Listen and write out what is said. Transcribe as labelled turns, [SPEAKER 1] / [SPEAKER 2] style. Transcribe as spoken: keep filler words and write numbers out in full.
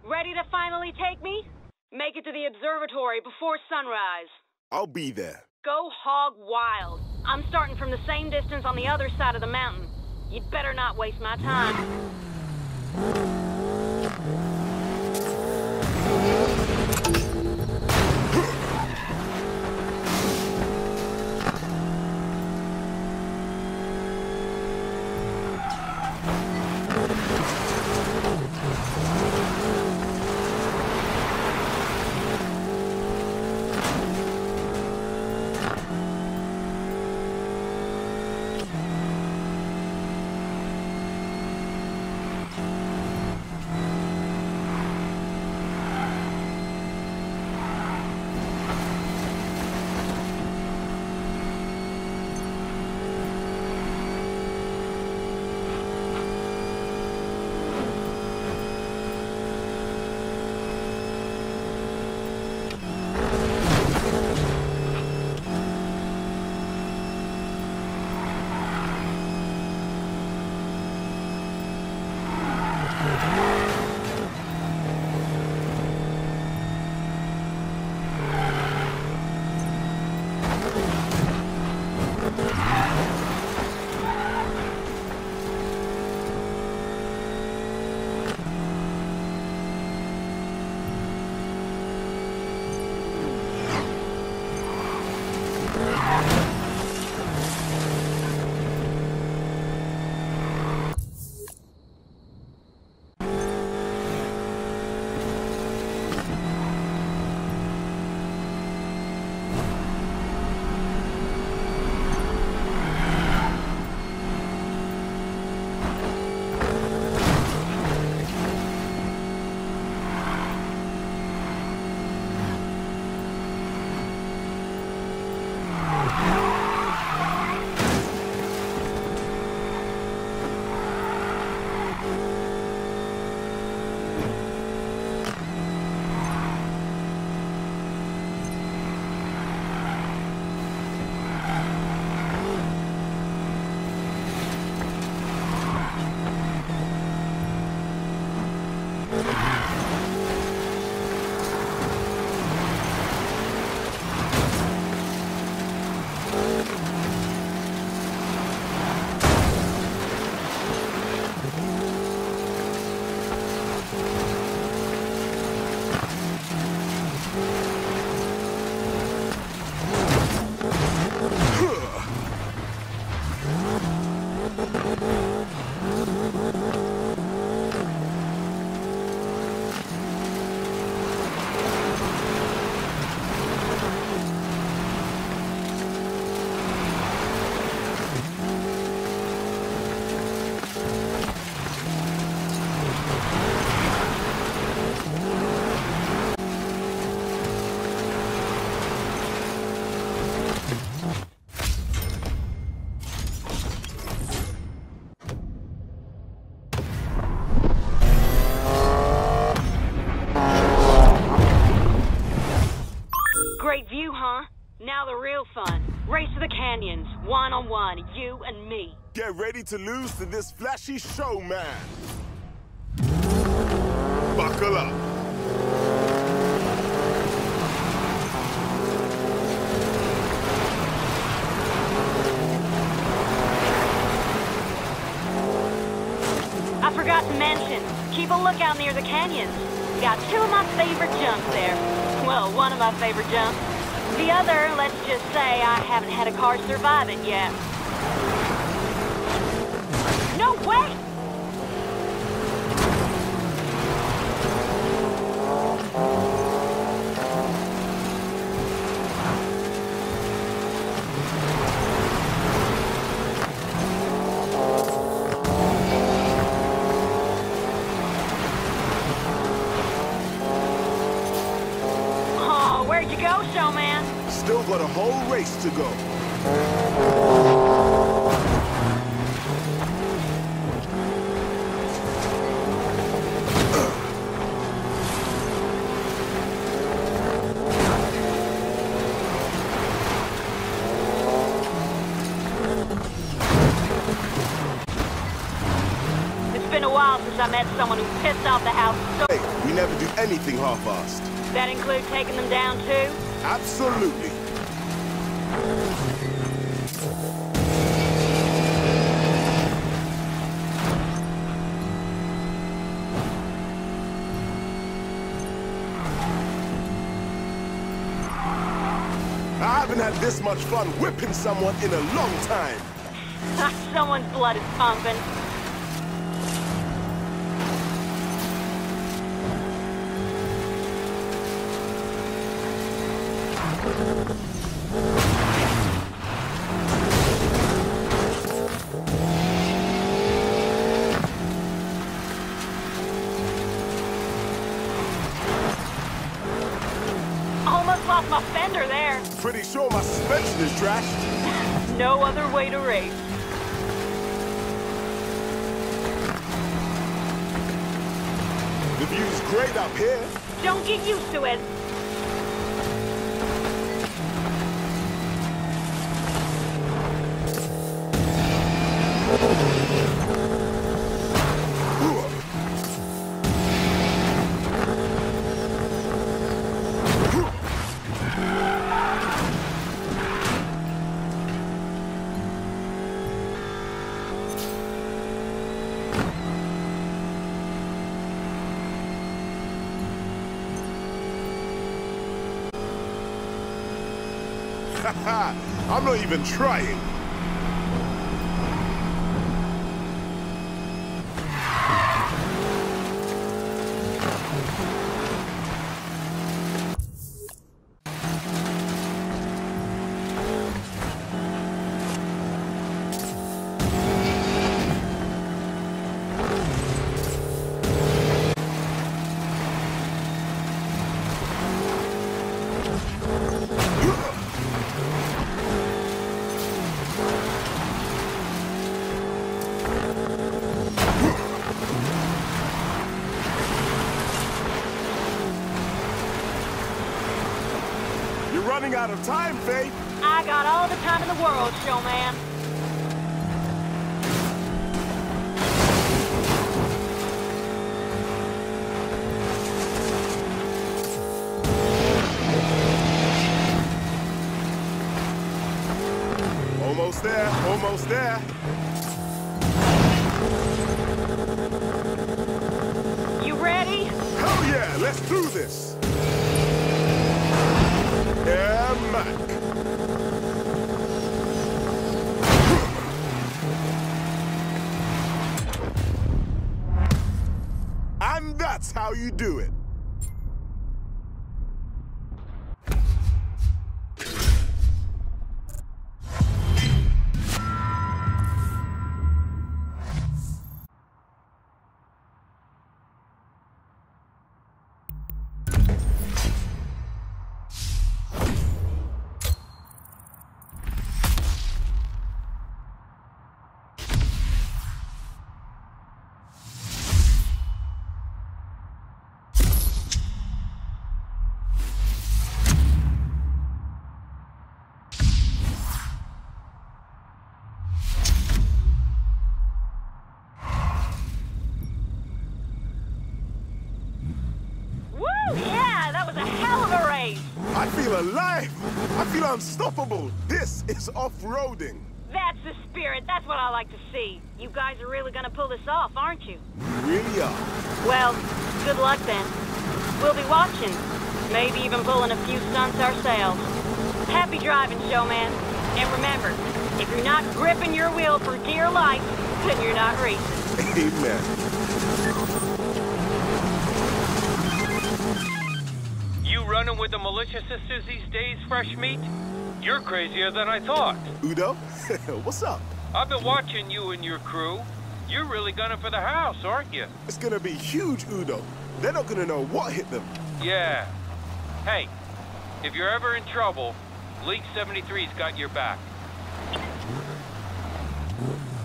[SPEAKER 1] Ready to finally take me? Make it to the observatory before sunrise.
[SPEAKER 2] I'll be there.
[SPEAKER 1] Go hog wild. I'm starting from the same distance on the other side of the mountain. You'd better not waste my time. Great view, huh? Now the real fun. Race to the canyons, one-on-one, you and me.
[SPEAKER 2] Get ready to lose to this flashy showman. Buckle up.
[SPEAKER 1] I forgot to mention, keep a lookout near the canyons. Got two of my favorite jumps there. Well, one of my favorite jumps. The other, let's just say I haven't had a car survive it yet. No way! Where'd you go, showman?
[SPEAKER 2] Still got a whole race to go.
[SPEAKER 1] It's been a while since I met someone who pissed off the house so...
[SPEAKER 2] Hey, we never do anything half-assed.
[SPEAKER 1] That include taking them down, too?
[SPEAKER 2] Absolutely. I haven't had this much fun whipping someone in a long time.
[SPEAKER 1] Someone's blood is pumping. Almost lost my fender there.
[SPEAKER 2] Pretty sure my suspension is trashed.
[SPEAKER 1] No other way to race.
[SPEAKER 2] The view's great up here.
[SPEAKER 1] Don't get used to it.
[SPEAKER 2] I'm not even trying. Running out of time, Faye.
[SPEAKER 1] I got all the time in the world, showman.
[SPEAKER 2] Almost there, almost there.
[SPEAKER 1] You ready?
[SPEAKER 2] Hell yeah, let's do this. Yeah, Mac. And that's how you do it. I feel alive! I feel unstoppable! This is off-roading!
[SPEAKER 1] That's the spirit. That's what I like to see. You guys are really gonna pull this off, aren't you?
[SPEAKER 2] We really are.
[SPEAKER 1] Well, good luck then. We'll be watching. Maybe even pulling a few stunts ourselves. Happy driving, showman. And remember, if you're not gripping your wheel for dear life, then you're not racing.
[SPEAKER 2] Amen.
[SPEAKER 3] Running with the militia sisters these days, fresh meat? You're crazier than I thought.
[SPEAKER 2] Udo? What's up?
[SPEAKER 3] I've been watching you and your crew. You're really gunning for the house, aren't you?
[SPEAKER 2] It's gonna be huge, Udo. They're not gonna know what hit them.
[SPEAKER 3] Yeah. Hey, if you're ever in trouble, League seventy-three's got your back.